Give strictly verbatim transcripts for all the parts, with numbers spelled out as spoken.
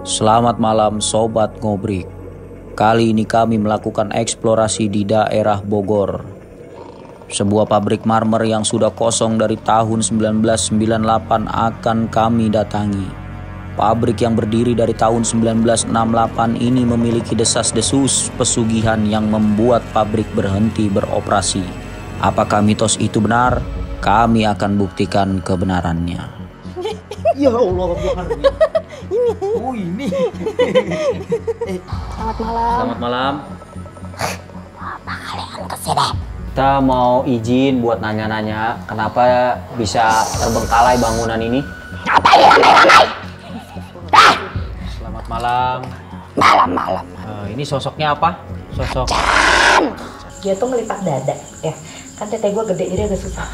Selamat malam Sobat Ngobrik. Kali ini kami melakukan eksplorasi di daerah Bogor. Sebuah pabrik marmer yang sudah kosong dari tahun seribu sembilan ratus sembilan puluh delapan akan kami datangi. Pabrik yang berdiri dari tahun seribu sembilan ratus enam puluh delapan ini memiliki desas-desus pesugihan yang membuat pabrik berhenti beroperasi. Apakah mitos itu benar? Kami akan buktikan kebenarannya. Ya Allah, bukan ini. Oh ini. eh, Selamat malam. Selamat malam. Apa kalian kesini? Kita mau izin buat nanya-nanya kenapa bisa terbengkalai bangunan ini. Ngapain ramai-ramai? Dah. Selamat malam. Malam-malam. Uh, ini sosoknya apa? Sosok. Can. Dia tuh ngelipat dada, ya. Kan tete gue gede jadi agak susah.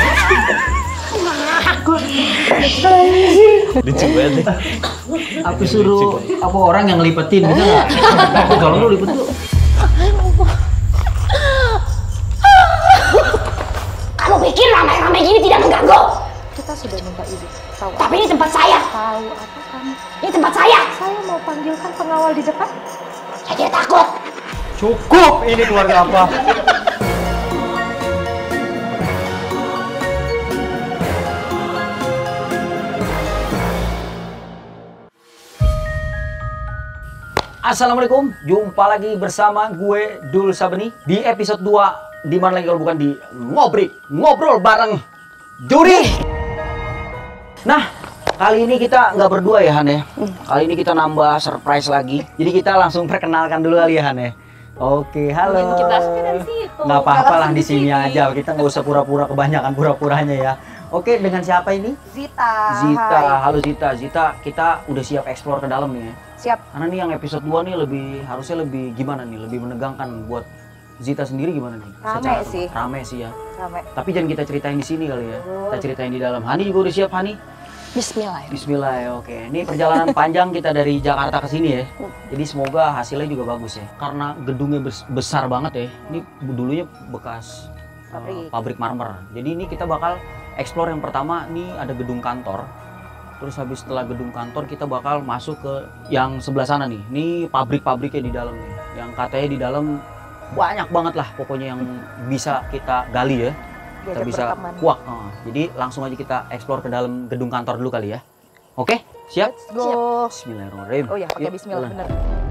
Lucu banget. Aku suruh apa orang yang ngelipetin bisa nggak? Aku kalau lu lipet tuh. Kamu pikir ramai-ramai gini tidak mengganggu? Kita sudah minta izin. Tahu. Tapi ini tempat saya. Tahu apa kamu? Ini tempat saya. Saya mau panggilkan pengawal di depan. Saya tidak takut. Cukup, ini keluarga apa? Assalamualaikum, jumpa lagi bersama gue Dul Sabeni di episode dua. Di mana lagi kalau bukan di Ngobrik, ngobrol bareng Duri. Nah, kali ini kita nggak berdua ya Han ya. Kali ini kita nambah surprise lagi. Jadi kita langsung perkenalkan dulu kali ya Han ya. Oke, halo. Kita dari situ. Nggak apa-apa lah di sini aja. Kita nggak usah pura-pura kebanyakan pura-puranya ya. Oke, dengan siapa ini? Zita. Zita. Hai. Halo Zita. Zita, kita udah siap explore ke dalam nih ya. Siap. Karena nih yang episode dua nih lebih harusnya lebih gimana nih? Lebih menegangkan buat Zita sendiri gimana nih? Rame Secara sih. Rame sih ya. Rame. Tapi jangan kita ceritain di sini kali ya. Kita ceritain di dalam. Hani juga udah siap Hani? Bismillah. Bismillah ya, oke. Ini perjalanan panjang kita dari Jakarta ke sini ya. Jadi semoga hasilnya juga bagus ya. Karena gedungnya bes- besar banget ya. Ini dulunya bekas uh, Pabrik. pabrik marmer. Jadi ini kita bakal explore yang pertama. Ini ada gedung kantor. Terus habis setelah gedung kantor kita bakal masuk ke yang sebelah sana nih. Ini pabrik-pabriknya di dalam nih. Yang katanya di dalam banyak banget lah pokoknya yang bisa kita gali ya. Kita Diajak bisa berteman. kuak. Oh, jadi langsung aja kita explore ke dalam gedung kantor dulu kali ya. Oke, siap? Let's go. Bismillahirrahmanirrahim. Oh ya, pakai Yuk, bismillah jalan. bener.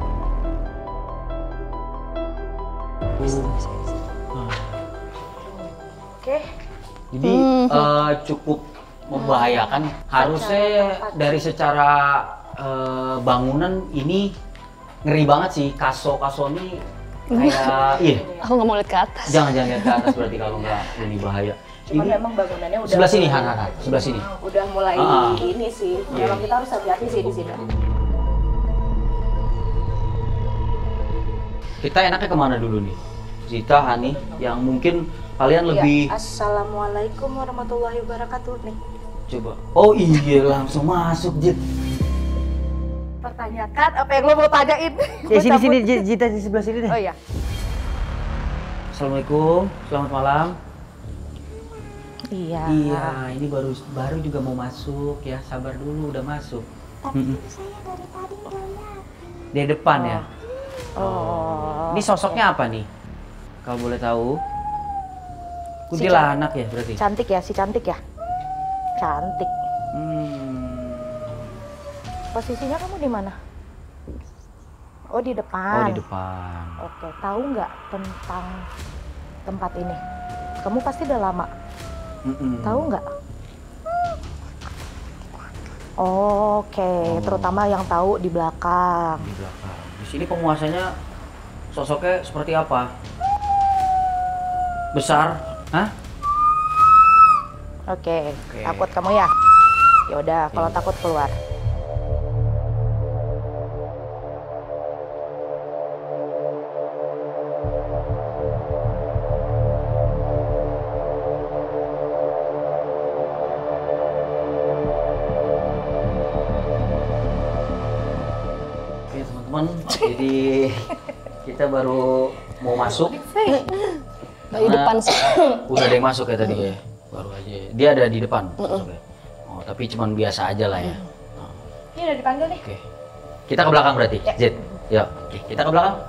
Oke. Jadi eh, cukup membahayakan. Harusnya dari secara eh, bangunan ini ngeri banget sih. Kaso-kaso ini kayak iya. Aku nggak mau lihat ke atas. Jangan jangan lihat ke atas berarti kalau nggak ini bahaya. Cuman Ini memang bangunannya udah sebelah sini mulai- Han, Han, Han. Sebelah sini. Udah mulai Ah. ini sih. Iya. Memang kita harus hati-hati sih di sini. Kita enaknya kemana dulu nih? Zita, Hani, yang mungkin kalian Iya. lebih Assalamualaikum warahmatullahi wabarakatuh. Nih. coba. Oh iya, langsung masuk Jit. Pertanyakan apa yang lo mau tanyain? Ya Gua sini cabut. sini Jit, Zita di sebelah sini deh. Oh iya. Assalamualaikum, selamat malam. Iya. Iya, ini baru baru juga mau masuk ya, sabar dulu udah masuk. Tapi saya dari tadi udah lihat. Di depan ya. Oh. Ini sosoknya apa nih? Kalau boleh tahu. Kuntilanak ya berarti. Cantik ya, si cantik ya. Cantik. Hmm. Posisinya kamu di mana? Oh di Oh depan. di depan. Oke, tahu nggak tentang tempat ini? Kamu pasti udah lama. Mm-mm. Tahu nggak? Oke, Oh. terutama yang tahu di belakang. Di belakang. Di sini penguasanya sosoknya seperti apa? Besar? Hah? Oke, Oke. takut kamu ya? Ya udah, kalau Iya. takut keluar. Oke teman-teman, jadi kita baru mau masuk. Dari depan sih. Udah ada yang masuk ya tadi ya? Baru aja. Dia ada di depan. sosoknya. Oh tapi cuman biasa aja lah ya. Ini udah dipanggil nih. Oke. Kita ke belakang berarti, Ya. Zid. Ya, oke. Kita ke belakang.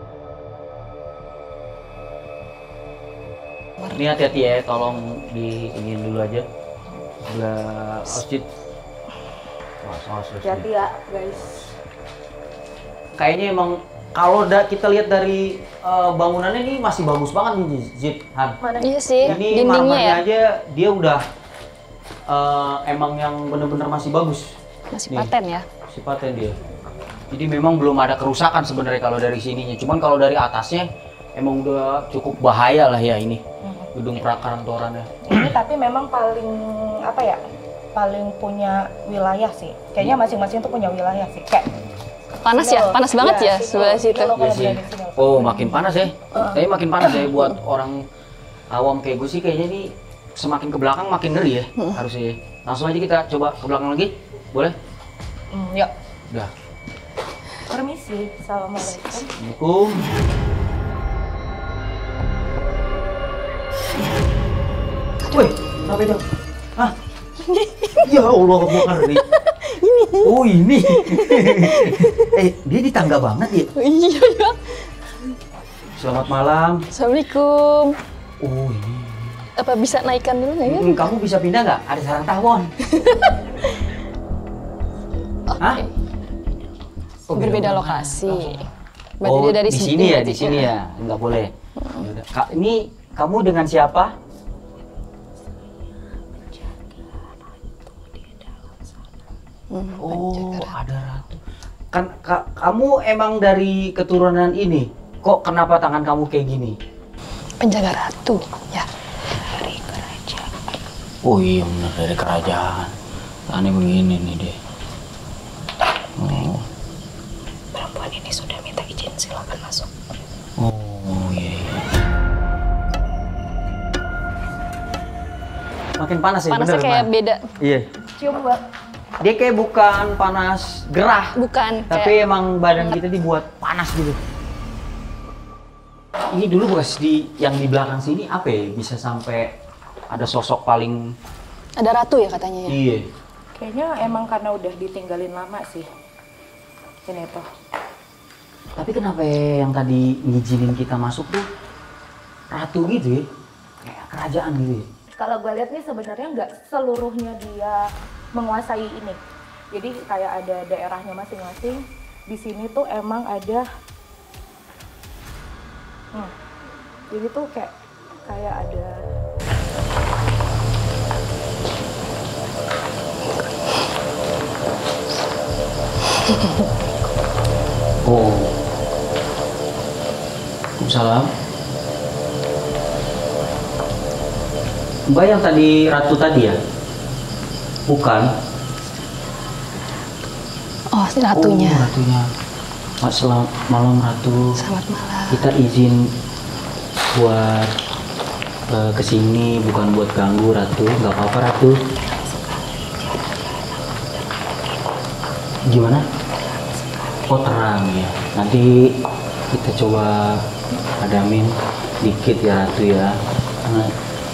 Ini hati-hati ya, tolong diingin dulu aja. Sebelah masjid. Wah, saus Hati-hati ya guys. Kayaknya emang kalau da, kita lihat dari uh, bangunannya ini masih bagus banget nih, Zid. Han. Mana? Iya sih, Ini dindingnya marmernya ya. aja dia udah uh, emang yang bener-bener masih bagus. Masih Nih, paten ya. masih paten dia. Jadi memang belum ada kerusakan sebenarnya kalau dari sininya. Cuman kalau dari atasnya emang udah cukup bahaya lah ya ini gedung prakantorannya. Ini tapi memang paling apa ya? Paling punya wilayah sih. Kayaknya masing-masing tuh punya wilayah sih. Kayak Panas sini ya, loh. panas banget Iya, ya situ. sebelah situ. Iya, lo kalau Iya sih. berada di sini loh. Oh makin panas ya. Tapi makin panas ya buat orang awam kayak gue sih kayaknya nih semakin ke belakang makin ngeri ya harusnya. Langsung aja kita coba ke belakang lagi, boleh? Hmm, yuk. Udah. Permisi. Assalamualaikum. Assalamualaikum. Woi, kenapa itu? Hah? Ya Allah, bukan ini. Oh ini. eh, dia di tangga banget ya? Iya ya. Selamat malam. Assalamualaikum. Oh ini. Apa bisa naikkan dulu nggak ya? Hmm, kamu bisa pindah nggak? Ada sarang tawon. Hah? Oh, Berbeda beda lokasi. Berarti Oh, dia dari di sini sini ya, berarti. di sini ya, nggak boleh. Yaudah. Kak, ini kamu dengan siapa? Hmm, Oh, ada ratu. Kan ka- kamu emang dari keturunan ini. Kok kenapa tangan kamu kayak gini? penjaga ratu ya. Oh iya benar dari kerajaan. Tangannya begini nih deh. Oh. Perempuan ini sudah minta izin, silakan masuk. Oh iya. iya. Makin panas ya, Panasnya bener, kayak Man? beda, Iya. Cium mbak. Dia kayak bukan panas gerah, bukan tapi kayak emang badan kita dibuat panas gitu. Ini dulu bekas di yang di belakang sini apa ya? Bisa sampai ada sosok paling ada ratu ya katanya ya. iya. Kayaknya emang karena udah ditinggalin lama sih. Ini tuh. Tapi kenapa ya yang tadi ngizinin kita masuk tuh ratu gitu ya? Kayak kerajaan gitu ya? Kalau gue lihat nih sebenarnya nggak seluruhnya dia menguasai ini. Jadi kayak ada daerahnya masing-masing. Di sini tuh emang ada. Hmm. Jadi tuh kayak kayak ada. Oh. Waalaikumsalam. Mbak yang tadi ratu tadi ya? Bukan. Oh, si ratunya. Oh, ratunya. Mas, selamat malam ratu. Selamat malam. Kita izin buat uh, kesini bukan buat ganggu ratu. Nggak apa-apa ratu. Gimana? Oh terang ya. Nanti kita coba padamin dikit ya ratu ya. Nah,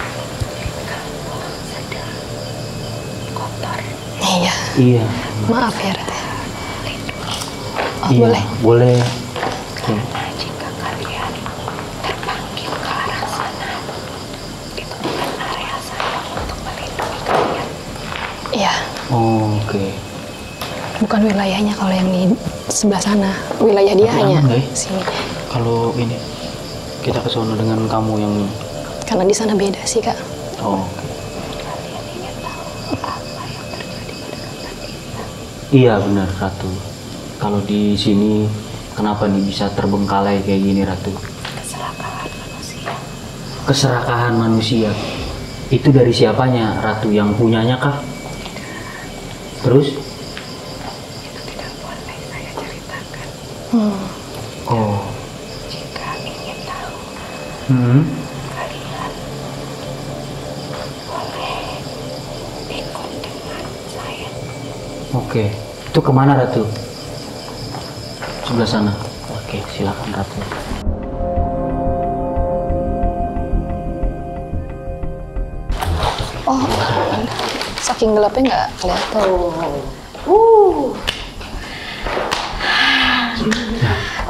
Iya. iya. Maaf ya ratu. Oh, Iya, boleh. Boleh. Oke. Jika kalian terpanggil ke arah sana, itu bukan area saya untuk melindungi kalian. Iya. Oh, oke. Bukan wilayahnya kalau yang di sebelah sana. Wilayah dia Tapi hanya aman nggak ya? sini. Kalau ini kita ke sono dengan kamu yang Karena di sana beda sih kak. oh. Oke. Kalian ingin tahu apa yang terjadi pada kata kita? Iya benar ratu. Kalau di sini kenapa nih bisa terbengkalai kayak gini ratu? Keserakahan manusia. Keserakahan manusia. Itu dari siapanya ratu, yang punyanya kah? Terus? Itu tidak boleh saya ceritakan. Hmm. Oh. Jika ingin tahu, Hmm. kalian boleh ikut dengan saya. Oke. Itu kemana ratu? Sebelah sana. Oke, silakan ratu. Oh, saking gelapnya nggak kelihatan. Uh.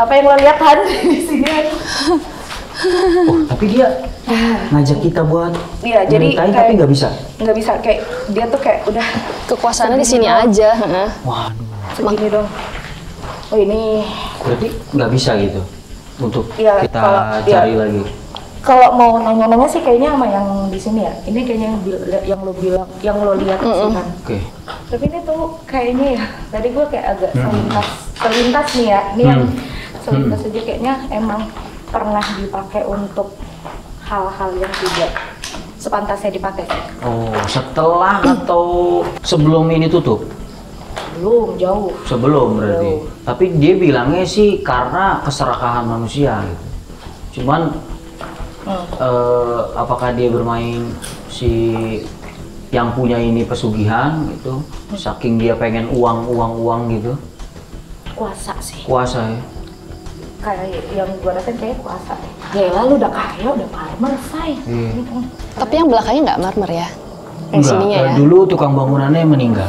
Apa yang lo lihat Han di sini Han? Oh, tapi dia ngajak kita buat Iya, jadi nikahin, kayak- tapi nggak bisa. Nggak bisa, kayak dia tuh kayak udah Kekuasaannya di segini sini doang. aja. heeh. Waduh, segini dong. Oh ini berarti nggak bisa gitu untuk Iya, kita kalau dia- cari lagi. kalau mau nanya-nanya sih kayaknya sama yang di sini ya. Ini kayaknya yang, bil- yang lo bilang, yang lo lihat sih kan. Oke. Tapi ini tuh kayaknya ya, tadi gue kayak agak selintas, selintas nih ya. Ini yang Hmm. selintas aja kayaknya emang pernah dipakai untuk hal-hal yang tidak sepantasnya dipakai. Oh, setelah atau sebelum ini tutup? Belum, jauh. Sebelum berarti. Jauh. Tapi dia bilangnya sih karena keserakahan manusia gitu. Cuman Hmm. eh, apakah dia bermain si yang punya ini pesugihan gitu, saking dia pengen uang uang uang gitu, Kuasa sih. kuasa ya. Kayak yang gue rasain kayak kuasa. Ya lalu udah kaya, udah marmer, say. Iya. Mm-mm. Tapi yang belakangnya nggak marmer ya? Yang sininya eh, ya? dulu tukang bangunannya meninggal.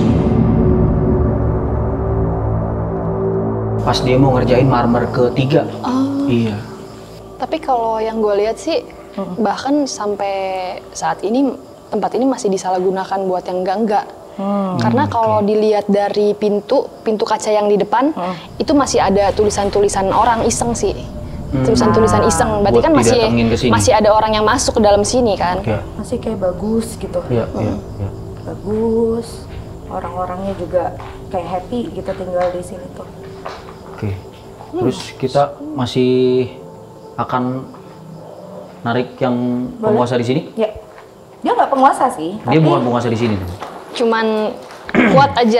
Pas dia mau ngerjain marmer ketiga. Oh. Iya. Tapi kalau yang gue lihat sih, bahkan sampai saat ini tempat ini masih disalahgunakan buat yang enggak-enggak. Hmm. Karena kalau dilihat dari pintu, pintu kaca yang di depan, itu masih ada tulisan-tulisan orang iseng sih. Tulisan-tulisan iseng, berarti Buat kan masih didatengin ke sini. masih ada orang yang masuk ke dalam sini kan. Iya. Masih kayak bagus gitu. Iya, iya, iya. Bagus. Orang-orangnya juga kayak happy gitu tinggal di sini tuh. Oke. Terus kita masih akan narik yang penguasa di sini? Ya, dia nggak penguasa sih. Dia tapi bukan penguasa di sini. Cuman kuat aja.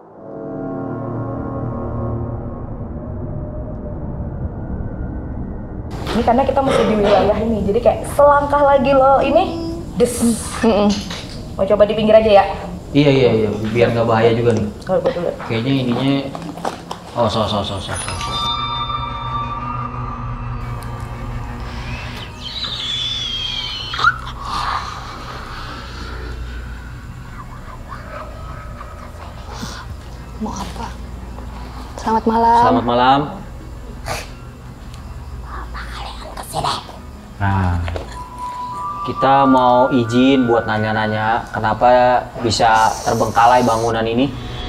ini karena kita masih di wilayah ini, jadi kayak selangkah lagi lo ini, des. Mau coba di pinggir aja ya? Iya, iya, iya. Biar nggak bahaya juga nih. Kalau gue dulu. Kayaknya ininya... Oh, so, so, so, so, so. so. Mau apa? Selamat malam. Selamat malam. Nah, kita mau izin buat nanya-nanya kenapa bisa terbengkalai bangunan ini.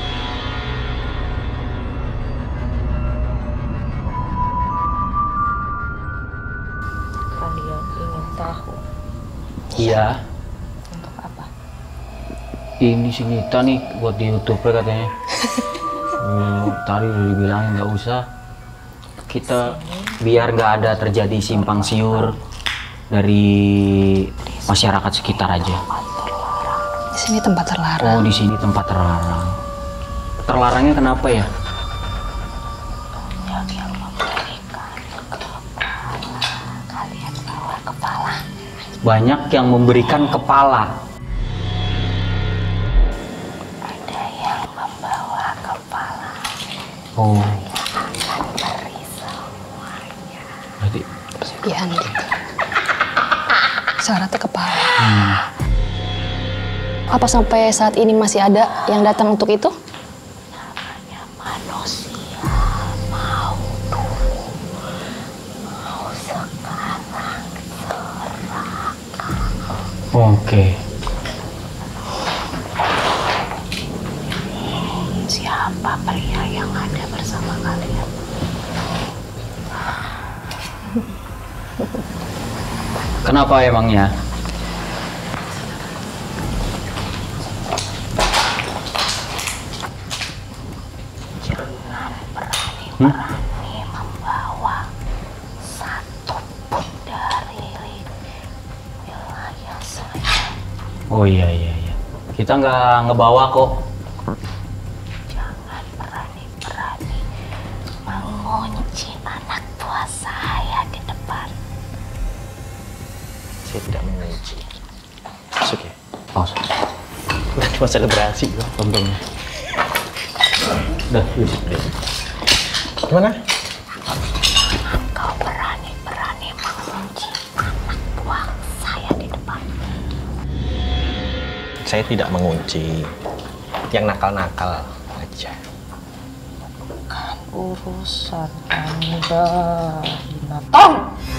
Kalian ingin tahu Iya. untuk apa? Ini si Nita nih buat di YouTube katanya. Hmm, tadi udah dibilangin nggak usah. Kita biar nggak ada terjadi simpang siur dari masyarakat sekitar aja. Di sini tempat terlarang. Oh, di sini tempat terlarang. Terlarangnya kenapa ya? Banyak yang memberikan kepala. Ada yang membawa kepala. Oh. Beri semuanya. Berarti Pesugihan gitu. Syaratnya kepala. hmm. Apa sampai saat ini masih ada yang datang untuk itu? Namanya manusia, mau dulu, mau sekarang serahkan. Oke. Siapa pria yang ada bersama kalian? Kenapa emangnya? Berani membawa satu pun dari wilayah saya. Oh iya iya iya. Kita nggak ngebawa kok. Jangan berani-berani mengunci anak buah saya di depan. Saya tidak mengunci. Masuk ya? Oh, sorry. Udah cuma selebrasi kok. Belum. Udah, duduk deh. Gimana? Kau berani-berani mengunci anak buah saya di depan. Saya tidak mengunci. Yang nakal-nakal aja. bukan urusan Anda, binatang.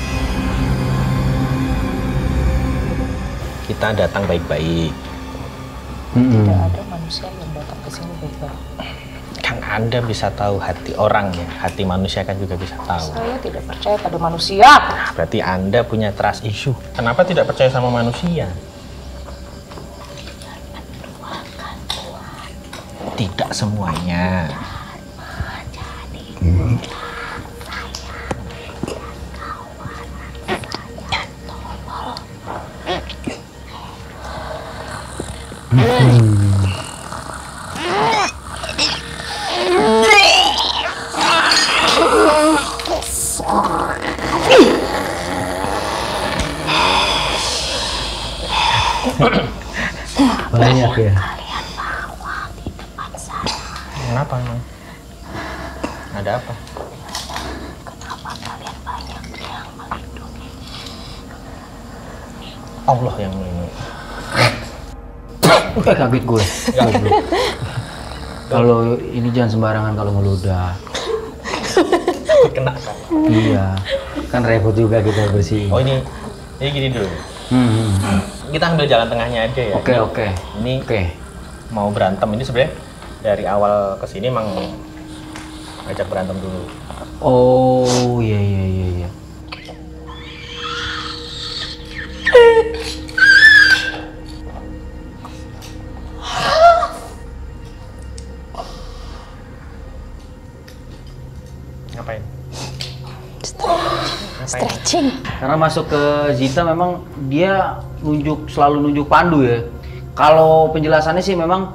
Kita datang baik-baik. Tidak ada manusia yang datang ke sini baik-baik. Kan Anda bisa tahu hati orang ya, hati manusia kan juga bisa tahu. Saya tidak percaya pada manusia. Nah, berarti Anda punya trust issue. Kenapa tidak percaya sama manusia? Tidak semuanya. Hmm. Banyak ya. Kenapa emang? Ada apa? Kenapa kalian banyak yang melindungi? Allah yang melindungi. Eh kaget gue. Kalau ini jangan sembarangan kalau ngeludah. Kena kan? Iya. Kan repot juga kita bersihin. Oh ini, ini gini dulu. Hmm. Kita ambil jalan tengahnya aja ya. Oke oke. Ini Oke. mau berantem ini sebenarnya dari awal ke sini emang ngajak berantem dulu. Oh iya iya iya iya. Ngapain? Stretching. Karena masuk ke Zita memang dia nunjuk selalu nunjuk pandu ya. Kalau penjelasannya sih memang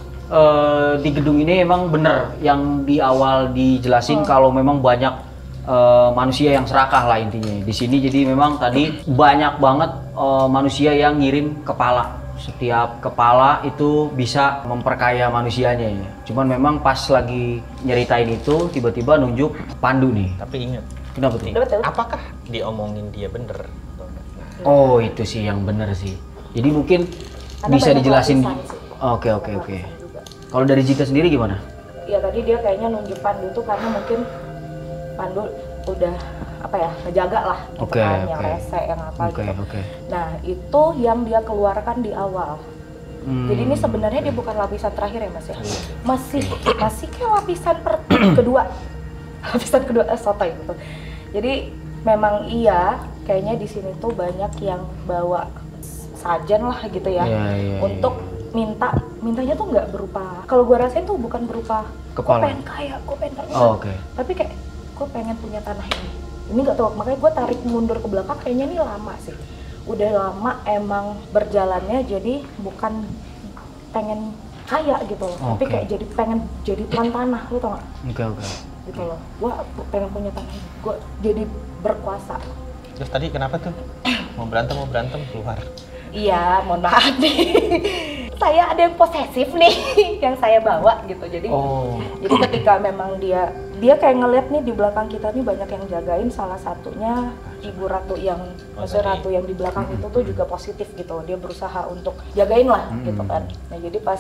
eh, di gedung ini memang bener yang di awal dijelasin kalau memang banyak eh, manusia yang serakah lah intinya di sini. Jadi memang tadi banyak banget eh, manusia yang ngirim kepala. Setiap kepala itu bisa memperkaya manusianya ya. Cuman memang pas lagi nyeritain itu tiba-tiba nunjuk pandu nih. Tapi ingat, Kenapa tuh? Betul. apakah diomongin dia bener? Atau enggak? Nah, Oh itu sih yang bener sih. Jadi mungkin Karena bisa banyak dijelasin. lapisan sih. Oke oke Banyak oke. lapisan juga. Kalau dari Zita sendiri gimana? Ya tadi dia kayaknya nunjuk Pandu tuh karena mungkin Pandu udah apa ya ngejaga lah gitu Oke, kan, yang oke. rese yang apa Oke gitu. oke. Nah itu yang dia keluarkan di awal. Hmm. Jadi ini sebenarnya dia bukan lapisan terakhir ya mas ya, masih masih kayak lapisan per kedua, lapisan kedua eh, sotoy gitu. Jadi memang iya kayaknya di sini tuh banyak yang bawa sajen lah gitu ya, Iya, iya, untuk minta mintanya tuh nggak berupa, kalau gua rasain tuh bukan berupa Kepala. gue pengen kaya, gue pengen kaya, Oh, oke. tapi kayak gue pengen punya tanah ini. Ini nggak tahu, makanya gue tarik mundur ke belakang kayaknya ini lama sih. Udah lama emang berjalannya, jadi bukan pengen kaya gitu loh, tapi Oke. kayak jadi pengen jadi tuan tanah, lu tau gak? Oke oke. Gitu loh, gue pengen punya tanah ini, gue jadi berkuasa. terus tadi kenapa tuh? Mau berantem mau berantem keluar. Iya, mohon maaf nih. Saya ada yang posesif nih yang saya bawa gitu. Jadi Oh. jadi ketika memang dia dia kayak ngeliat nih di belakang kita nih banyak yang jagain, salah satunya Ibu Ratu yang Oh, maksudnya tadi. Ratu yang di belakang itu tuh juga positif gitu. Dia berusaha untuk jagain lah gitu kan. Nah, jadi pas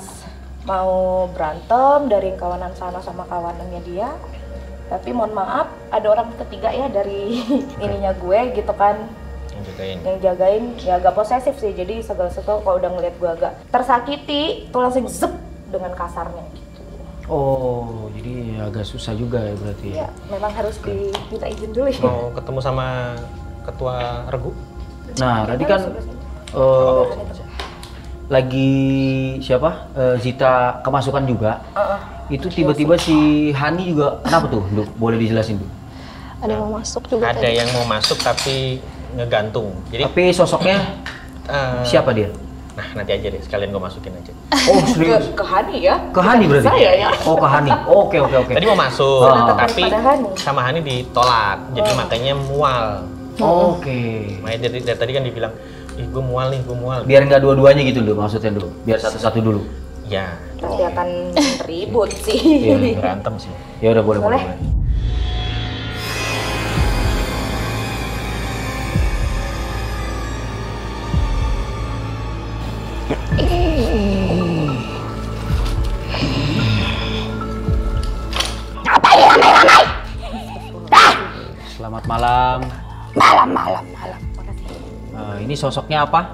mau berantem dari kawanan sana sama kawanannya dia, tapi mohon maaf ada orang ketiga ya dari ininya gue gitu kan, Yang jagain. yang jagain ya agak posesif sih. Jadi segala sesuatu kalau udah ngeliat gue agak tersakiti tuh langsung zep dengan kasarnya gitu. Oh jadi agak susah juga ya berarti. Ya memang harus diminta izin dulu ya. Mau ketemu sama ketua regu? Nah tadi kan eh, lagi siapa Eh, Zita kemasukan juga. Itu tiba-tiba si Hani juga kenapa tuh? Duh, boleh dijelasin tuh. Ada yang mau masuk juga Ada tadi. yang mau masuk tapi ngegantung. Jadi Tapi sosoknya eh, siapa dia? Nah nanti aja deh, sekalian gue masukin aja. Oh ke, serius? ke Hani ya. Ke Hani berarti? Saya ya. Oh ke Hani. Oke oke oke. Tadi mau masuk, Oh. tapi Pada Hani. sama Hani ditolak. Jadi makanya mual. Oke. Makanya dari, dari tadi kan dibilang, ih gue mual nih, gue mual. Biar nggak dua-duanya gitu dulu maksudnya dulu. Biar satu-satu dulu. Ya, Nanti akan ribut sih. Iya. berantem sih. Ya udah boleh boleh. Boleh. boleh. Ngapain Selamat malam. Malam, malam, malam. Uh, ini sosoknya apa?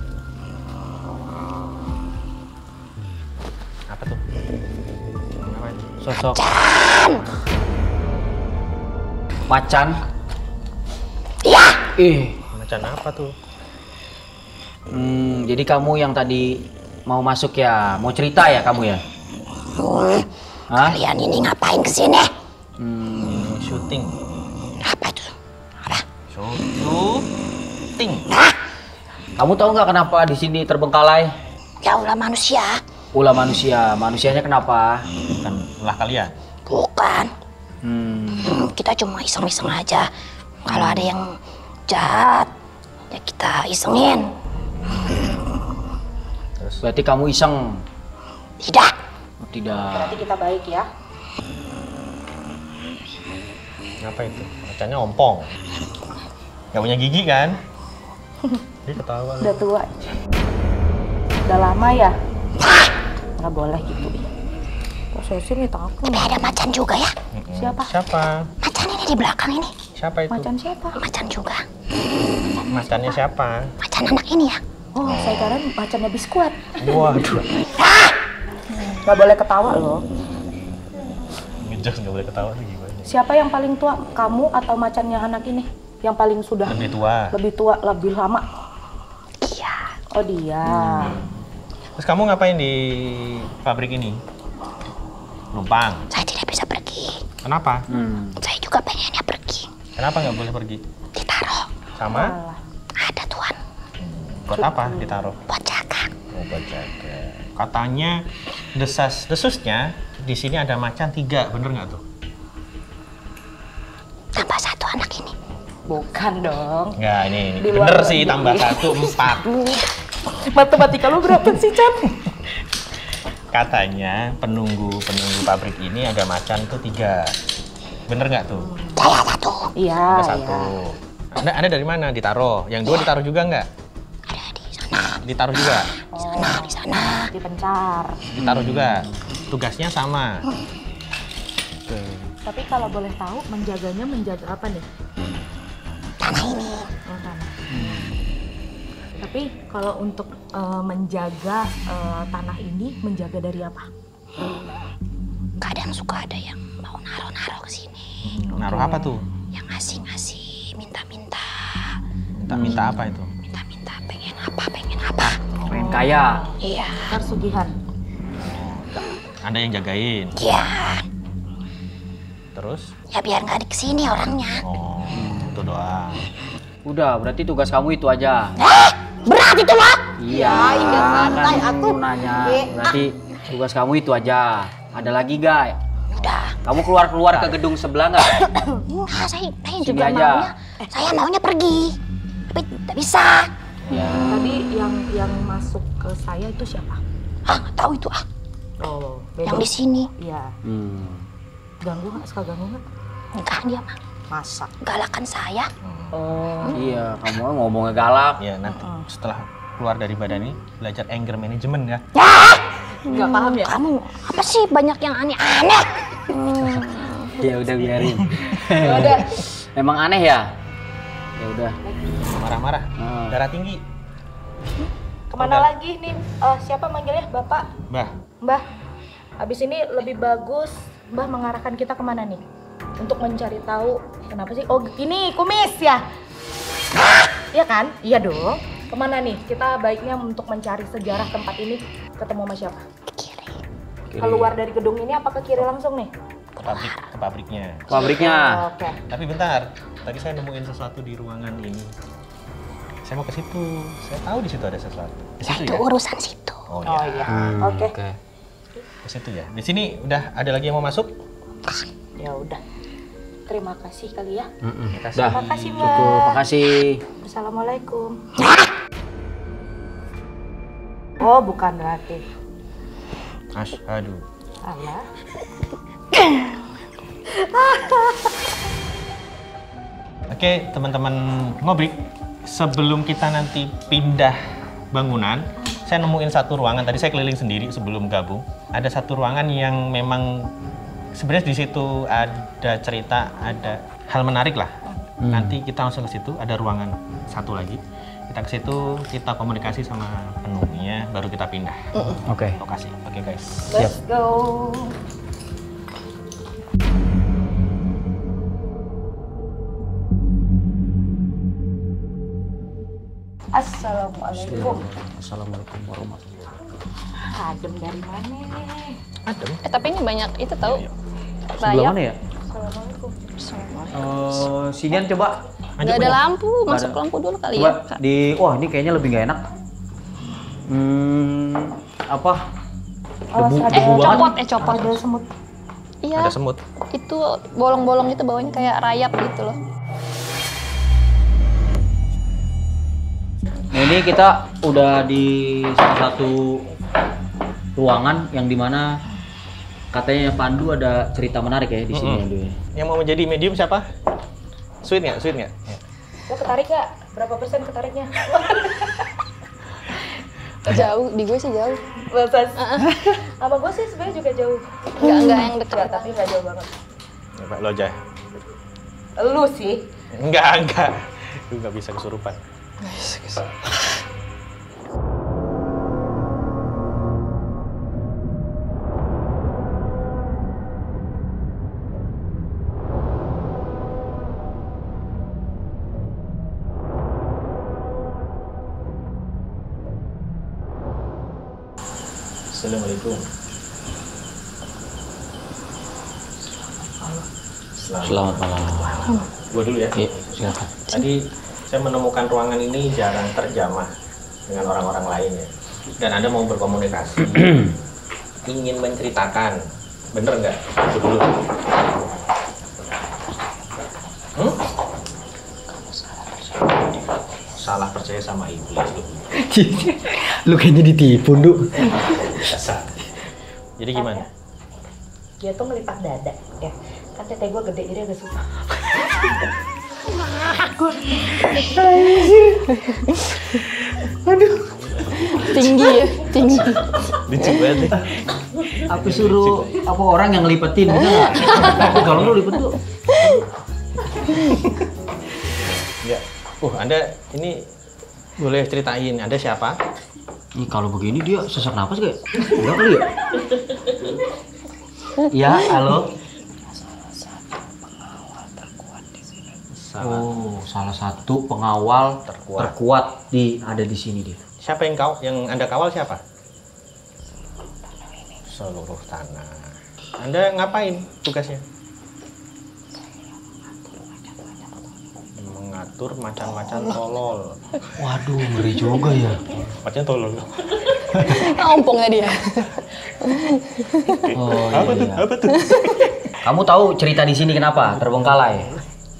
Apa tuh? Apa itu? Sosok macan. Iya. Ih. Macan apa tuh? Hmm, jadi kamu yang tadi mau masuk ya? Mau cerita ya kamu ya? Hmm, Hah? kalian ini ngapain kesini? Hmm, Syuting. Apa itu? Apa? Syuting. kamu tahu nggak kenapa di sini terbengkalai? Ya ulah manusia. Ulah manusia. Manusianya kenapa? Kan ulah kalian. Bukan. Hmm, Hmm, kita cuma iseng-iseng aja. Kalau ada yang jahat, ya kita isengin. berarti kamu iseng? Tidak. Oh, tidak. Berarti kita baik ya. Apa itu? Macannya ompong. Gak punya gigi kan? Dia ketawa. Udah tua. Udah lama ya? Nggak boleh gitu. Kok saya sih nih takut. Tapi ada macan juga ya. Mm-mm. Siapa? Siapa? Macan ini di belakang ini. Siapa itu? Macan siapa? Macan juga. Macannya siapa? Macan anak ini ya. Oh, saya kira macannya biskuit. Waduh. Nggak boleh ketawa loh. Ngejok nggak boleh ketawa tuh gimana? Siapa yang paling tua? Kamu atau macannya anak ini? Yang paling sudah Lebih tua. lebih tua, lebih lama? Iya. Oh dia. Terus kamu ngapain di pabrik ini? Numpang. Saya tidak bisa pergi. Kenapa? Hmm. Saya juga pengennya pergi. Kenapa nggak boleh pergi? Ditaruh. Sama? Alah. Ada tuan. Buat apa ditaruh? Buat jaga. Oh, buat jaga. Katanya desas desusnya di sini ada macan tiga, bener nggak tuh? Tambah satu anak ini. Bukan dong. Nggak, ini, ini. Di luar bener sih negeri. tambah satu empat. Matematika lu berapa sih, Chan? Katanya penunggu penunggu pabrik ini ada macan tuh tiga, bener nggak tuh? Saya satu. Iya, Ada satu. Anda, anda dari mana? Ditaruh. Yang dua ditaruh juga nggak? Ada di sana. Ditaruh juga. Di sana. Di sana. Dipencar. Ditaruh juga. Tugasnya sama. Oke. Tapi kalau boleh tahu, menjaganya menjaga apa nih? Tanah ini. Oh, tanah. Tapi kalau untuk eh, menjaga eh, tanah ini, menjaga dari apa? Kadang suka ada yang mau naruh-naruh ke sini. Naruh apa tuh? Yang ngasih-ngasih, minta-minta. Minta-minta apa itu? Minta-minta pengen apa, pengen apa. Pengen kaya. Iya. Persugihan. Anda yang jagain. Iya. Terus? Ya biar nggak di kesini orangnya. Oh, itu doang. Udah, berarti tugas kamu itu aja. Eh, berat itu loh. Iya, iya, santai, kan atuh. nanya. Eh, Berarti tugas kamu itu aja. Ada lagi, Guy? Udah. Kamu keluar-keluar ke gedung sebelah nggak? Nah, saya, saya Sini juga aja. maunya, saya maunya pergi. Tapi tidak bisa. Ya. Tadi yang yang masuk ke saya itu siapa? Ah, nggak tahu itu ah. Oh, Yang di sini. Iya. Hmm. Ganggu nggak? Suka ganggu nggak? Enggak, dia mah. Masa? Galakan saya. Oh. Iya, kamu ngomongnya galak. Ya, nanti setelah keluar dari badan ini, belajar anger management ya. Nggak paham ya? Kamu apa sih banyak yang aneh-aneh? Ya udah biarin. Ya udah. Emang aneh ya? Ya udah. Marah-marah, Hmm. darah tinggi. Kemana Udah. lagi nih? Eh, siapa manggilnya? Bapak? Bah, Mbah, habis ini lebih bagus Mbah mengarahkan kita kemana nih? Untuk mencari tahu kenapa sih? Oh ini kumis ya? Iya kan? Iya dong. Kemana nih? Kita baiknya untuk mencari sejarah tempat ini ketemu sama siapa? Kiri. Keluar dari gedung ini apa ke kiri langsung nih? ke pabrik, ke pabriknya. Pabriknya. Oke. Tapi bentar, tadi saya nemuin sesuatu di ruangan ini. Saya mau ke situ. Saya tahu di situ ada sesuatu. Ke Ya situ itu ya? urusan situ. Oh, Oh ya. iya. Hmm, Oke. Ke situ ya. Di sini udah ada lagi yang mau masuk? Ya udah. Terima kasih kali ya. Mm-mm. Makasih. Dah. Makasih Mbak. Cukup, makasih. Assalamualaikum. Oh bukan berarti. Asyhadu. Salah. Oke, teman-teman ngobrik, sebelum kita nanti pindah bangunan, saya nemuin satu ruangan. Tadi saya keliling sendiri sebelum gabung. Ada satu ruangan yang memang sebenarnya di situ ada cerita, ada hal menarik lah. Hmm. Nanti kita langsung ke situ, ada ruangan satu lagi. Kita ke situ, kita komunikasi sama penuhnya, baru kita pindah. Hmm. Oke. Okay. Lokasi. Oke okay, guys. Let's Siap. go. Assalamualaikum. Assalamualaikum warahmatullahi wabarakatuh. Adem dari mana? Adem. Eh tapi ini banyak itu tahu. Sebelah Rayap. mana ya? Assalamualaikum. Uh, sinian coba. Nggak ada lampu, masuk ada. lampu dulu kali Coba ya. Kak. di, wah ini kayaknya lebih nggak enak. Hmm, apa? Debu, Awas, ada debu banget. Copot, eh copot. Ada semut. Iya. Ada semut. Itu bolong-bolong itu bawahnya kayak rayap gitu loh. Nah ini kita udah di salah satu ruangan yang dimana katanya Pandu ada cerita menarik ya di sini. Mm-hmm. ya. Yang mau menjadi medium siapa? Sweet nggak? Sweet nggak? Ya. Lo ketarik gak? Berapa persen ketariknya? Jauh, di gue sih jauh. Batas. Sama gue sih sebenarnya juga jauh. Enggak, enggak yang deket. Enggak, tapi nggak jauh banget. Coba lo aja. Lu sih. Enggak, enggak. Lu nggak bisa kesurupan. Assalamualaikum. Selamat malam. Gua dulu ya. Iya, silakan. Tadi saya menemukan ruangan ini jarang terjamah dengan orang-orang lain ya. Dan Anda mau berkomunikasi, ingin menceritakan, bener nggak? Aku dulu. Hmm? Salah percaya sama iblis lu. Lu kayaknya ditipu, Du. Dasar. Jadi gimana? Dia tuh ngelipat dada ya. Kan tete gue gede jadi agak susah. Tinggi ya, tinggi. Lucu banget nih. Aku suruh apa orang yang ngelipetin bisa nggak? Aku tolong lu lipet tuh. Ya. Uh, Anda ini boleh ceritain Anda siapa? Nih kalau begini dia sesak napas kayak enggak kali ya? Ya, halo. Oh, salah satu pengawal Terkuat. terkuat di ada di sini dia. Siapa yang kau yang Anda kawal siapa? Seluruh tanah. Anda ngapain tugasnya? Mengatur macan-macan tolol. Waduh, ngeri juga ya. Macan tolol. Ompongnya dia. Oh, Apa iya, tuh? iya. Apa tuh? Kamu tahu cerita di sini kenapa terbengkalai?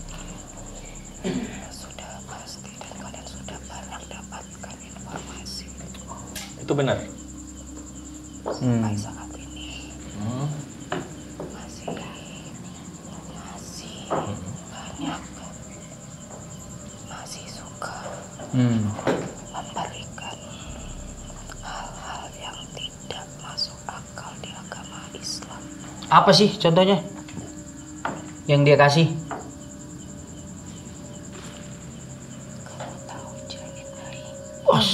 Itu benar. Hmm. Hmm. Masih suka Hmm. memberikan hal-hal yang tidak masuk akal di agama Islam. Apa sih contohnya? Yang dia kasih? Kamu tahu janin bayi? Os.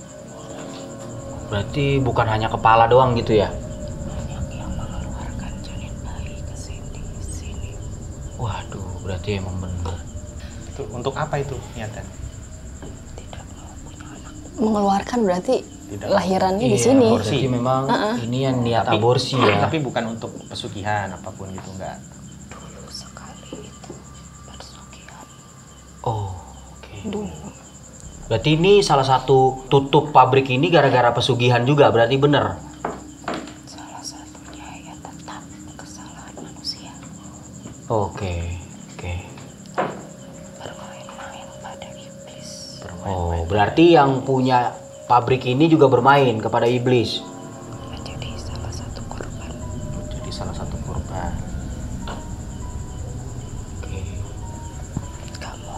Berarti bukan hanya kepala doang gitu ya? Banyak yang mengeluarkan janin bayi ke sini sini. Waduh, berarti emang benar. Itu untuk apa itu niatnya? Tidak mau punya anak. Mengeluarkan berarti Tidak. lahirannya di Iya, sini. Berarti memang ini yang niat Tapi- aborsi ya. Tapi bukan untuk pesugihan apapun gitu enggak. Dulu sekali itu persugihan. Oh, oke. Berarti ini salah satu tutup pabrik ini gara-gara pesugihan juga, berarti bener. Salah satunya ya tetap kesalahan manusia. Oke, oke. Bermain-main pada iblis. Oh, berarti yang punya pabrik ini juga bermain kepada iblis. Menjadi salah satu korban. Jadi salah satu korban. Oke. Kamu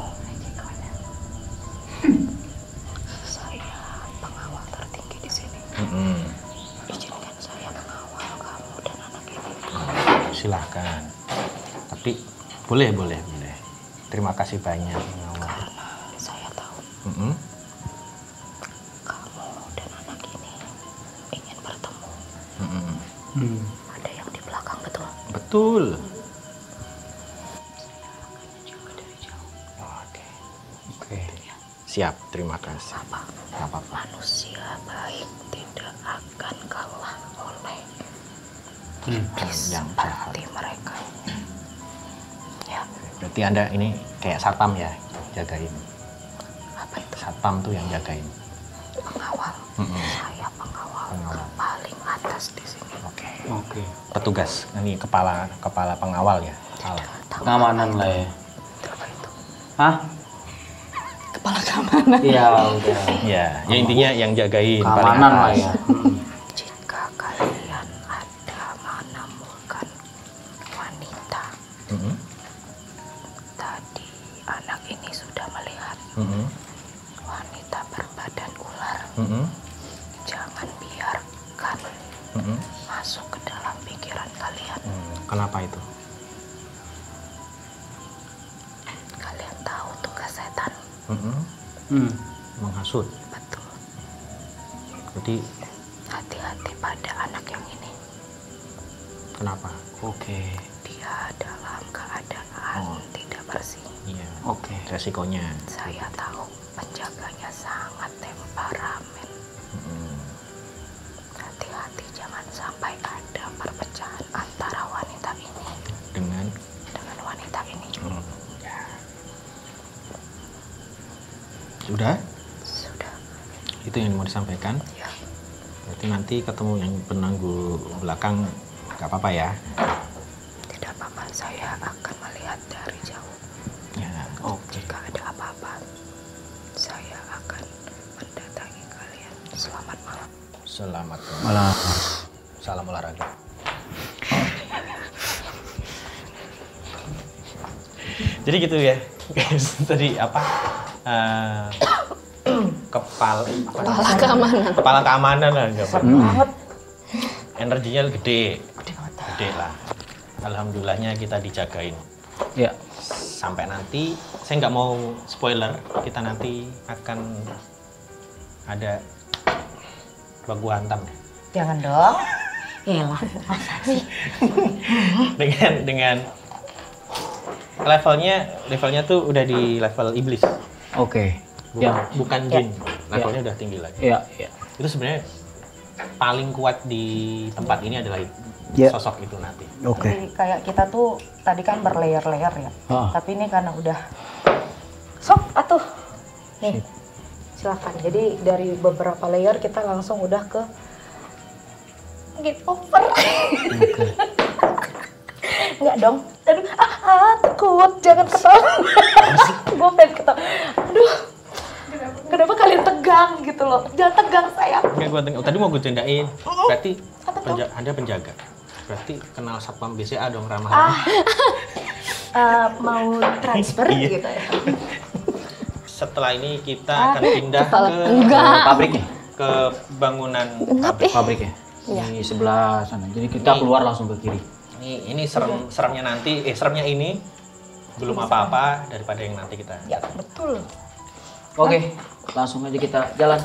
saya pengawal tertinggi di sini. Mm-mm. Izinkan saya mengawal kamu dan anak ini. Silahkan. Tapi boleh, boleh, boleh. Terima kasih banyak. Karena saya tahu Mm-mm. kamu dan anak ini ingin bertemu. Mm-mm. Hmm. Ada yang di belakang, betul? Betul. Juga dari jauh. Oke. Oke. Siap, terima kasih. Apa? Nggak apa-apa. Manusia baik tidak akan kalah oleh Hmm, iblis yang jahat. seperti mereka. Ya, Berarti Anda ini kayak satpam ya, jagain. apa itu? Satpam tuh yang jagain. Pengawal. Mm-mm. Saya pengawal, Pengawal. paling atas di sini. Oke. Oke. Petugas, ini kepala kepala pengawal ya. Salah. Tahu Pengamanan lah ya. apa itu? Hah? Kepala keamanan. Iya udah. Ya, ya intinya yang jagain paling Keamanan lah atas. ya. Hmm. Jika kalian ada menemukan wanita, Mm-mm. tadi anak ini sudah melihat Mm-mm. wanita berbadan ular. Mm-mm. Jangan biarkan Mm-mm. masuk ke dalam pikiran kalian. Hmm, Kenapa itu? Kalian tahu tugas setan, Mm-mm. Hmm. Menghasut. betul. Jadi Hati-hati pada anak yang ini. kenapa? Oke. Dia dalam keadaan Oh. tidak bersih. Iya. Oke. Resikonya. Saya tahu penjaganya sangat temperamen. Mm-mm. Hati-hati jangan sampai ada perpecahan antara wanita ini Dengan dengan wanita ini juga. Hmm, ya. Sudah? Sudah, Itu yang mau disampaikan. ya. Berarti nanti ketemu yang penangguh belakang nggak apa-apa ya? Tidak apa-apa, saya akan melihat dari jauh. Ya. Oke. Jika ada apa-apa, saya akan mendatangi kalian. Selamat malam. Selamat Malah. Salam olahraga. Jadi gitu ya, guys. Tadi apa? Eh, kepala apa? Kepala keamanan. Kepala keamanan lah, nggak apa-apa. Serem banget. Energinya gede, Gede banget. gede lah. Alhamdulillahnya kita dijagain. Ya. Sampai nanti, saya nggak mau spoiler, kita nanti akan ada baku hantam Jangan dong. Yalah, masa sih? dengan dengan levelnya levelnya tuh udah di level iblis, Oke. bukan, Ya. bukan jin, levelnya udah tinggi lagi. Ya. Ya. Itu sebenarnya paling kuat di tempat ini adalah Ya. sosok itu nanti. Oke. Jadi kayak kita tuh tadi kan berlayer-layer ya. Ah. Tapi ini karena udah sok atuh. Nih. Silakan. Jadi dari beberapa layer kita langsung udah ke game over. Enggak dong. Aduh, ah, ah takut. Jangan ketawa. Gue pengen ketawa. Aduh. Kenapa kalian tegang gitu loh? Jangan tegang sayang. Enggak, gua teng- tadi mau gue cendain. Berarti Apa tuh? penja- Anda penjaga. Berarti kenal satpam B C A dong, ramah. Ah, eh, mau transfer Iya. gitu ya. Setelah ini kita Ah, akan pindah kepala- ke enggak. Pabriknya. ke bangunan Enggak, pabrik. eh. Pabriknya. Iya. Di sebelah sana. Jadi kita Ini- keluar langsung ke kiri. Ini ini serem seremnya nanti, eh seremnya ini belum apa-apa daripada yang nanti kita. Ya, betul. Oke. Langsung aja kita jalan.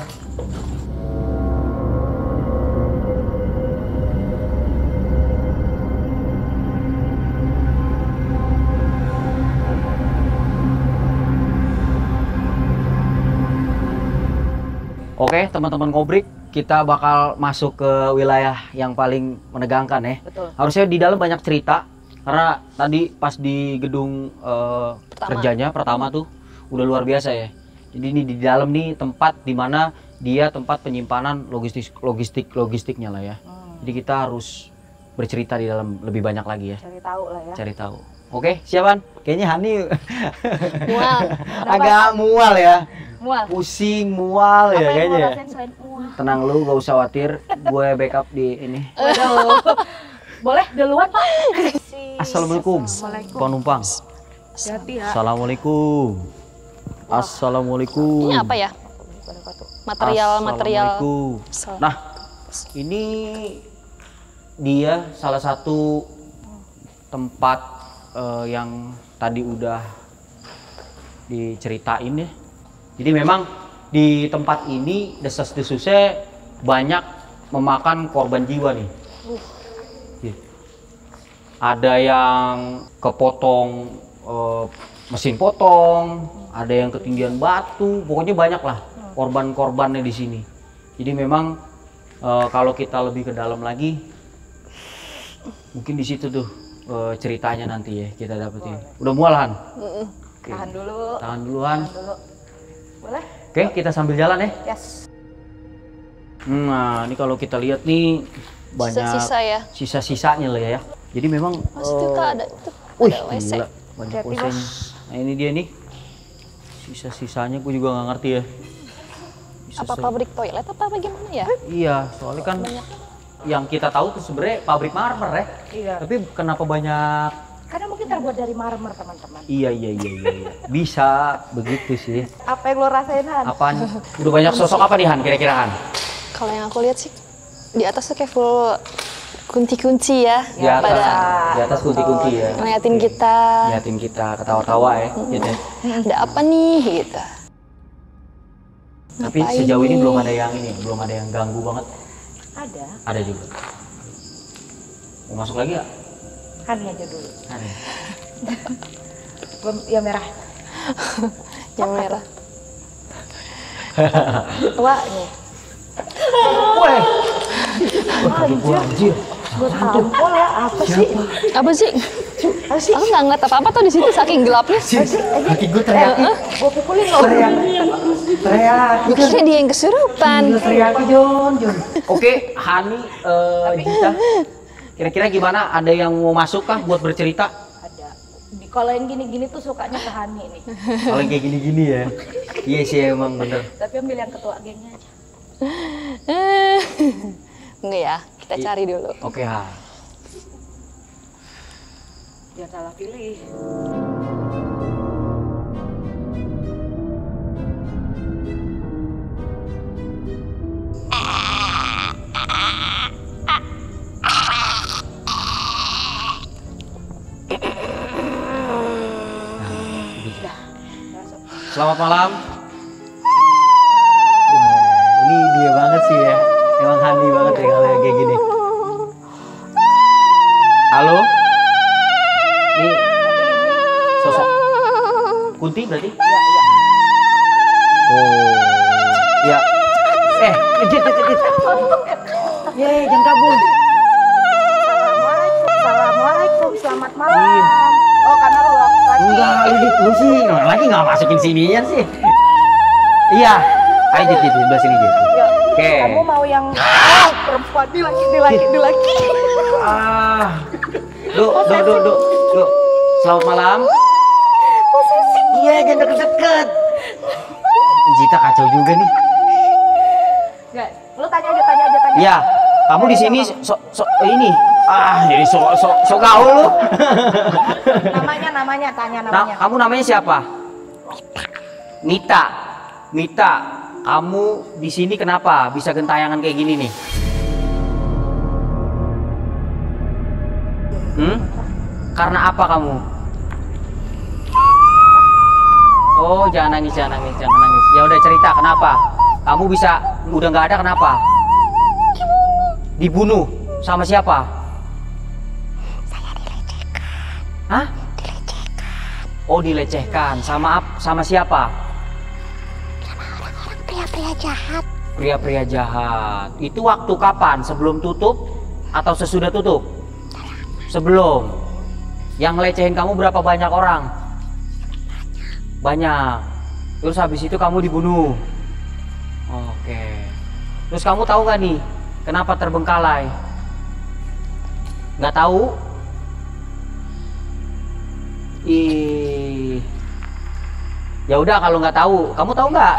Oke, teman-teman Kobrik, kita bakal masuk ke wilayah yang paling menegangkan ya. Betul. Harusnya di dalam banyak cerita karena tadi pas di gedung eh, Pertama. kerjanya pertama tuh udah luar biasa ya. Jadi ini di dalam nih tempat dimana dia tempat penyimpanan logistik logistik logistiknya lah ya. Hmm, Jadi kita harus bercerita di dalam lebih banyak lagi ya, cari tahu lah ya. cari tahu. Oke, siapan? Kayaknya Hani Mual. agak mual ya, Mual. pusing, mual Apa ya yang kayaknya. mau ya. rasain selain mual? Tenang lu, gak usah khawatir, gue backup di ini. Waduh. Boleh duluan Pak? Assalamualaikum, Assalamualaikum. penumpang. Hati-hati ya. Assalamualaikum. Assalamualaikum. Ini apa ya? Material-material. Assalamualaikum. Nah, ini dia salah satu tempat eh, yang tadi udah diceritain ya. Jadi memang di tempat ini desas-desusnya banyak memakan korban jiwa nih. Uh. Ada yang kepotong uh, mesin potong, ada yang ketinggian batu, pokoknya banyak lah korban-korbannya di sini. Jadi memang uh, kalau kita lebih ke dalam lagi, mungkin di situ tuh uh, ceritanya nanti ya kita dapetin. Udah mual Han? Okay. Tahan dulu. Tahan duluan. Tahan dulu. Boleh? Oke, kita sambil jalan ya. Yes. Nah, ini kalau kita lihat nih banyak Sisa-sisa ya. sisa-sisanya lah ya. Jadi memang Mas itu uh, Kak ada itu. wih, Ada W C. gila, banyak Hati-hati, W C-nya. Nah, ini dia nih. Sisa-sisanya gue juga nggak ngerti ya. Bisa Apa se- pabrik toilet apa bagaimana ya? Iya, soalnya kan yang kita tahu tuh sebenarnya pabrik marmer ya. Iya. Tapi kenapa banyak? Karena mungkin terbuat dari marmer, teman-teman. Iya, iya, iya, iya, iya. Bisa begitu sih. Apa yang lo rasain, Han? Apaan? Udah banyak sosok apa nih Han kira-kira Han? Kalau yang aku lihat sih di atas tuh kayak full kunci-kunci ya. Di atas, Pada di atas kunti-kunti ya. ngeliatin kita. Liatin kita ketawa-tawa ya, gitu. Ada apa nih gitu. Tapi Ngapain sejauh ini nih? belum ada yang ini, belum ada yang ganggu banget. Ada. Ada juga. Mau masuk lagi ya? Hani aja dulu. Ada. Gua yang merah. Yang merah. Tua nih. Weh. Wah, kaget gua anjir. Gue tampol ya, apa sih? Apa sih? Apa sih? Aku nggak ngeliat apa-apa tuh di situ saking gelapnya. Kaki gua teriak. Gue pukulin lo. Teriak. Gue kira dia yang kesurupan. Teriak Jon, Jon. Oke, Hani, eh, Dita. Kira-kira gimana? Ada yang mau masuk kah buat bercerita? Ada. Di- Kalau yang gini-gini tuh sukanya ke Hani nih. Kalau yang kayak gini-gini ya. Iya sih emang bener. Tapi ambil yang ketua gengnya aja. Enggak ya, kita cari dulu. Oke, Han. Jangan salah pilih. Selamat malam. Wah, ini dia banget sih ya. Emang Hani banget ya kalau yang kayak gini. Halo? Ini sosok Kunti berarti? Iya, iya. Oh, ya. Eh, dit, dit, dit. Ye, jangan kabur. Assalamualaikum. Assalamualaikum. Selamat malam. Iya. Oh, karena lo laki. Enggak, dit, lu sih orang lagi nggak masukin sininya sih. Iya. Ayo, dit, dit, sebelah sini, dit. Ya, Oke. kamu mau yang oh, perempuan di laki, di laki, di laki. Ah. Duk, duk, duk, duk, duk. Selamat malam. Posisi. Iya, jangan deket-deket. Jita kacau juga nih. Enggak, lu tanya aja, tanya aja, tanya. Iya, kamu di sini so, so ini. Ah, jadi so so so gaul lu. Namanya, namanya, tanya Nah, namanya. kamu namanya siapa? Nita. Nita, kamu di sini kenapa bisa gentayangan kayak gini nih? Hmm? Karena apa kamu? Oh, jangan nangis, jangan nangis, jangan nangis. Ya udah cerita kenapa? Kamu bisa udah nggak ada kenapa? Dibunuh sama siapa? Saya dilecehkan. Hah? Dilecehkan Oh, dilecehkan sama ap- sama siapa? sama orang-orang pria-pria jahat. Pria-pria jahat. Itu waktu kapan? Sebelum tutup atau sesudah tutup? Sebelum. Yang ngelecehin kamu berapa banyak orang? Banyak. Terus habis itu kamu dibunuh. Oke. Terus kamu tahu nggak nih kenapa terbengkalai? Nggak tahu? Ih. Ya udah kalau nggak tahu, kamu tahu nggak?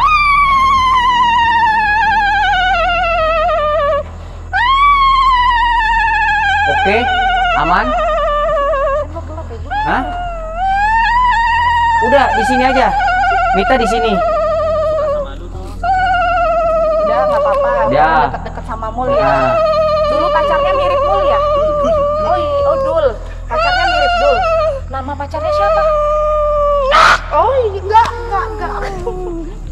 Oke, aman? Hah? Udah di sini aja. Mita di sini. Udah, nggak apa-apa. Ya. Udah deket-deket sama Mul ya. Nah, Dulu pacarnya mirip Mul ya? Oh iya, oh Dul. Pacarnya mirip Dul. Nama pacarnya siapa? Oh iya, enggak.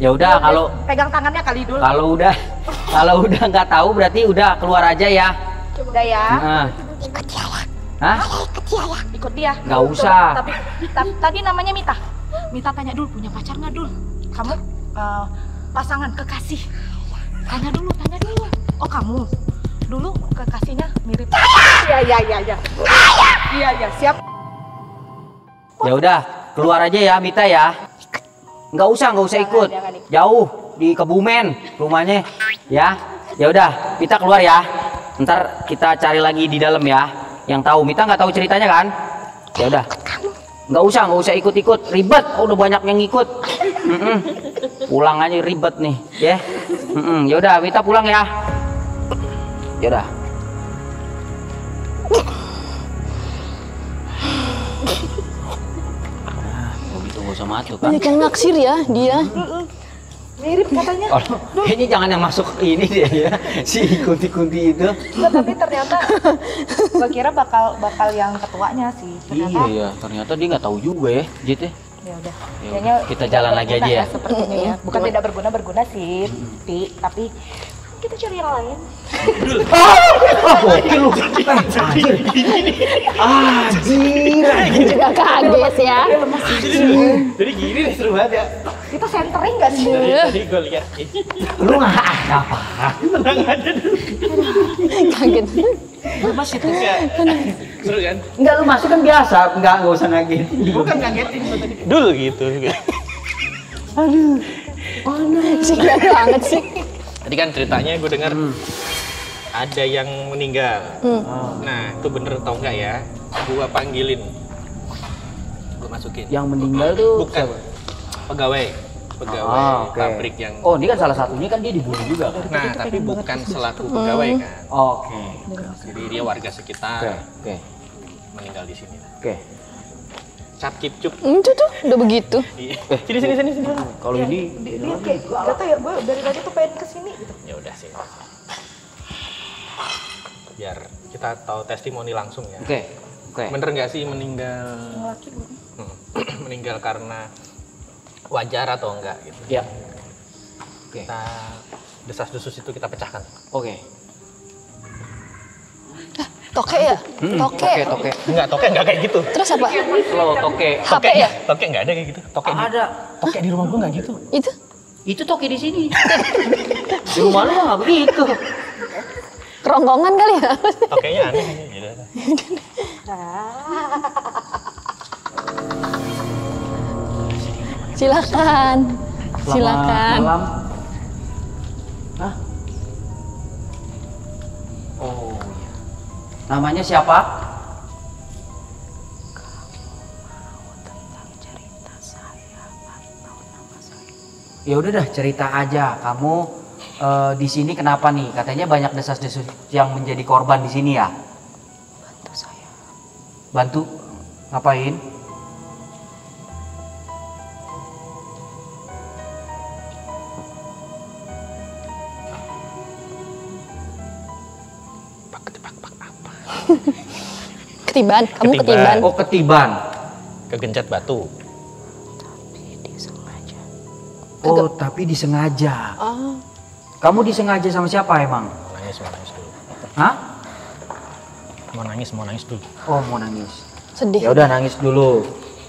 Ya udah kalau pegang tangannya kali dulu. kalau udah kalau udah nggak tahu berarti udah keluar aja ya. Udah ya. Nah. Ikut dia ya. Hah? Ikut dia ya. Ikut dia. Nggak usah. Tapi ta- tadi namanya Mita. Mita tanya dulu, punya pacar nggak dul? Kamu uh, pasangan kekasih? Tanya dulu, tanya dulu. Oh kamu dulu kekasihnya mirip. Iya iya iya iya. Iya iya siap. Ya udah keluar aja ya Mita ya. Nggak usah nggak usah Jangan, ikut. jangan ikut. Jauh di Kebumen rumahnya ya. Ya udah Mita keluar ya. Ntar kita cari lagi di dalam ya. Yang tahu Mita nggak tahu ceritanya kan? Ya udah. Nggak usah nggak usah ikut-ikut ribet. Oh, udah banyak yang ikut. Mm-mm. Pulang aja ribet nih ya. Mm-mm. Ya udah Mita pulang ya. Ya udah. Tunggu sama tuh kan. Banyak yang naksir ya dia. Mirip katanya. Oh, kayaknya jangan yang masuk ini deh ya. Si kunti-kunti itu. Nggak, tapi ternyata gua kira bakal bakal yang ketuanya sih. Ternyata Iya ya, ternyata dia nggak tahu juga ya, Jit ya. ya udah. Ya Kayaknya kita tidak jalan lagi berguna aja ya. Sepertinya ya. Bukan tidak berguna berguna sih, Ti, tapi kita cari yang lain. Oh, gokil lu. Anjir. Anjir. Juga kaget ya. Jadi gini nih seru banget ya. Kita centering nggak sih? Tadi gue lihat, ih, Lu nggak apa? tenang aja dulu. Kaget. Lu masih tuh. Enggak. Seru kan? Enggak, lu masuk kan biasa, enggak enggak usah ngaget. Bukan ngagetin gua tadi. Dul gitu. Sih banget sih. Tadi kan ceritanya gue dengar ada yang meninggal. Nah, itu bener atau enggak ya? Gua panggilin. Gua masukin. Yang meninggal tuh Bukan pegawai. Pegawai Ah, oke. pabrik yang Oh, ini kan salah satunya kan dia dibunuh juga kan. Nah, tapi bukan selaku pegawai kan. Oke. Jadi dia warga sekitar Oke, oke. meninggal di sini. Oke. Cap kip cup. Hmm, Itu tuh udah begitu. Iya. Sini sini sini sini. Kalau ini Dia, dia kayak gak tau ya, gue dari tadi tuh pengen kesini gitu. Ya udah sini. Biar kita tahu testimoni langsung ya. Oke. Oke. Bener nggak sih meninggal Yang laki gue. hmm, meninggal karena wajar atau enggak gitu. Ya. Oke. Kita desas-desus itu kita pecahkan. Oke. Toke ya? Hmm, Toke. Toke, toke. Enggak, toke enggak kayak gitu. Terus apa? Lo toke. H P ya? Toke enggak ada kayak gitu. Toke di, Ada. toke di rumah gua enggak gitu. Itu? Itu toke di sini. Di rumah lu nggak begitu. Kerongkongan kali ya? Tokenya aneh gitu. Silakan. Silakan. Malam. Hah? Oh iya. Namanya siapa? Ya udah dah cerita aja. Kamu eh, di sini kenapa nih? Katanya banyak desas-desus yang menjadi korban di sini ya? Bantu saya. Bantu? Ngapain? Pak ketebak pak apa? Ketiban. Kamu Ketiban. ketiban. Oh, ketiban. Kegencet batu. Tapi disengaja. Oh, tapi disengaja. Oh. Kamu disengaja sama siapa emang? Mau nangis, mau nangis dulu. Hah? Mau nangis, mau nangis dulu. Oh, mau nangis. Sedih. Ya udah nangis dulu.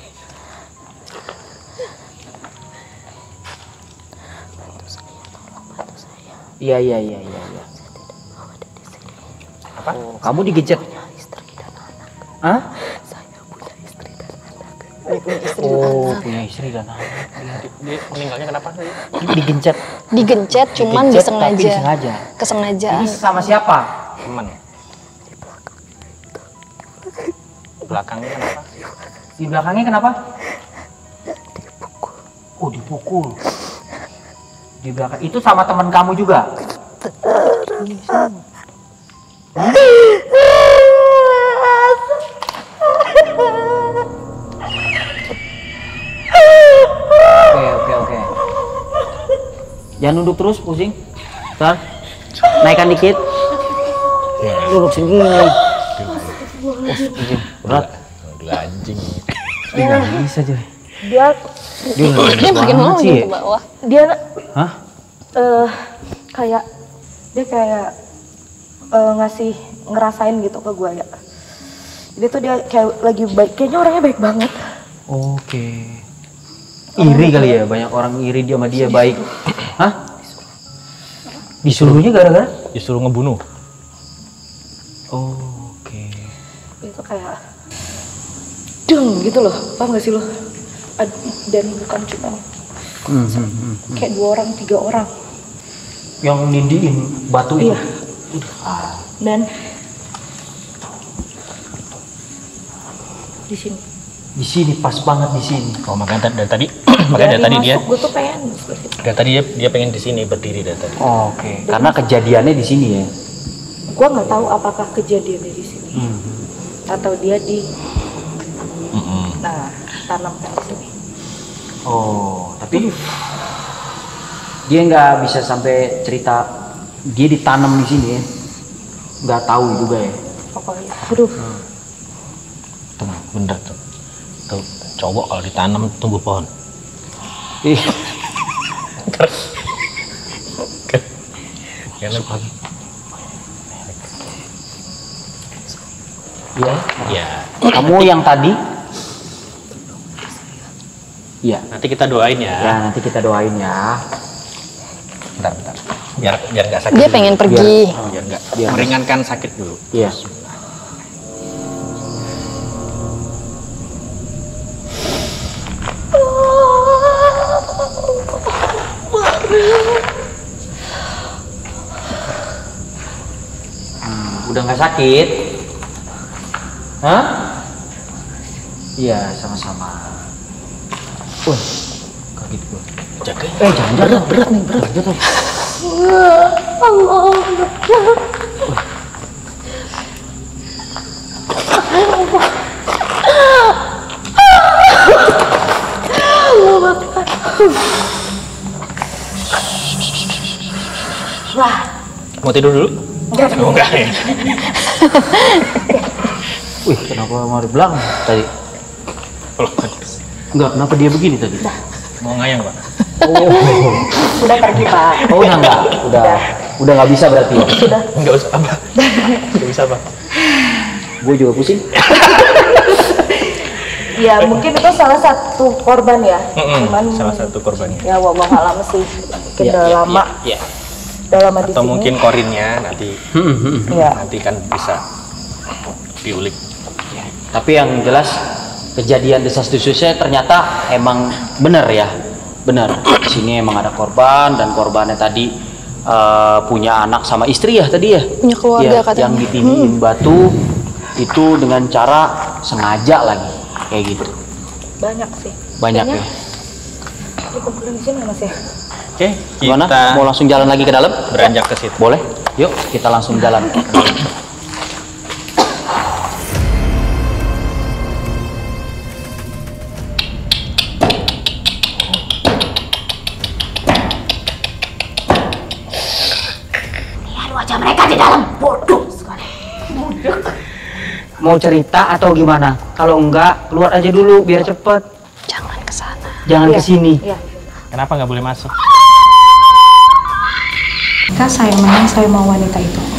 Bantu saya, tolong bantu saya. Iya iya iya iya. iya. Mau ada di sini. Apa? Oh, kamu digencet? Punya istri dan anak. Hah? Saya punya istri dan anak. Oh, punya istri dan anak. Dia meninggalnya kenapa? Digencet. Digencet cuman Digencet, disengaja. tapi disengaja. Kesengajaan. Ini sama siapa? Temen. Belakangnya kenapa? Di belakangnya kenapa? Oh, dipukul. Di belakang. Itu sama teman kamu juga? Oke, oke, oke. Jangan nunduk terus, pusing. Ntar, naikkan dikit. Duduk sini. Oh, pusing. Berat. Udah anjing. Ih, nggak bisa, Joy. Dia Dia, Dia makin mau sih. gitu bawah. dia Hah? eh kayak dia kayak eh, ngasih ngerasain gitu ke gue ya. Jadi tuh dia kayak lagi baik, kayaknya orangnya baik banget. Oke. Iri kali ya, banyak orang iri dia sama dia baik. Hah? Disuruhnya gara-gara? Disuruh ngebunuh. Oke. Itu kayak deng gitu loh, paham gak sih lo? Ad- Dan bukan cuma Hmm, hmm, hmm. kayak dua orang, tiga orang. Yang nindiin batu itu. Iya. Dan di sini. Di sini pas banget di sini. Oh, makanya dari tadi, makanya dari tadi dia, gue tuh pengen seperti itu. dari tadi dia, dia pengen di sini berdiri dari tadi. Oke. Karena kejadiannya di sini ya. Gue nggak tahu apakah kejadiannya di sini Hmm. atau dia di Mm-mm. nah tanamkan di sini. Oh, tapi dia nggak bisa sampai cerita dia ditanam di sini ya. Nggak tahu juga ya. Pokoknya, aduh, Tuh, bener tuh. Tuh, cowok kalau ditanam tumbuh pohon. Ih, Karena iya. ya, Kamu yang tadi? Iya. nanti kita doain ya. Ya, nanti kita doain ya. Bentar, bentar. Biar biar nggak sakit. Dia dulu. pengen pergi. Biar nggak Biar- meringankan sakit dulu. Iya. Hmm, udah nggak sakit? Hah? Iya, sama-sama. Wah, kaget gua. Jaga. Eh, jangan berat, berat nih, berat. Berat. Mau tidur dulu? Enggak. Oh, enggak ya. Wih, kenapa mau di belakang tadi? Loh, Enggak, kenapa dia begini tadi? mau ngayang, Pak. Oh, udah pergi pak. oh udah enggak, udah, udah nggak bisa berarti. Enggak usah, apa? Enggak bisa, Pak. Gue juga pusing. Ya mungkin itu salah satu korban ya. Mm-mm, Cuman salah satu korbannya. ya wallah alam sih. Mungkin Ya, udah ya, lama, Ya. udah lama di Atau sini. mungkin korinnya nanti Ya. nanti kan bisa diulik. Tapi yang jelas kejadian desas-desusnya ternyata emang benar ya, benar. Di sini emang ada korban dan korbannya tadi eh, punya anak sama istri ya tadi ya. Punya keluarga Ya, katanya. yang ditindihin batu itu dengan cara sengaja lagi kayak gitu. Banyak sih. Banyak Kayaknya ya. dikumpulin di sini mas ya. Oke, Gimana? kita Mau langsung jalan lagi ke dalam? beranjak ke situ. Boleh? Yuk kita langsung jalan. Lihat wajah mereka di dalam. Bodoh sekali. Mau cerita atau gimana? Kalau enggak, keluar aja dulu biar cepet. Jangan ke sana. Jangan Iya. ke sini. Iya. Kenapa nggak boleh masuk? Kak saya memang saya mau wanita itu.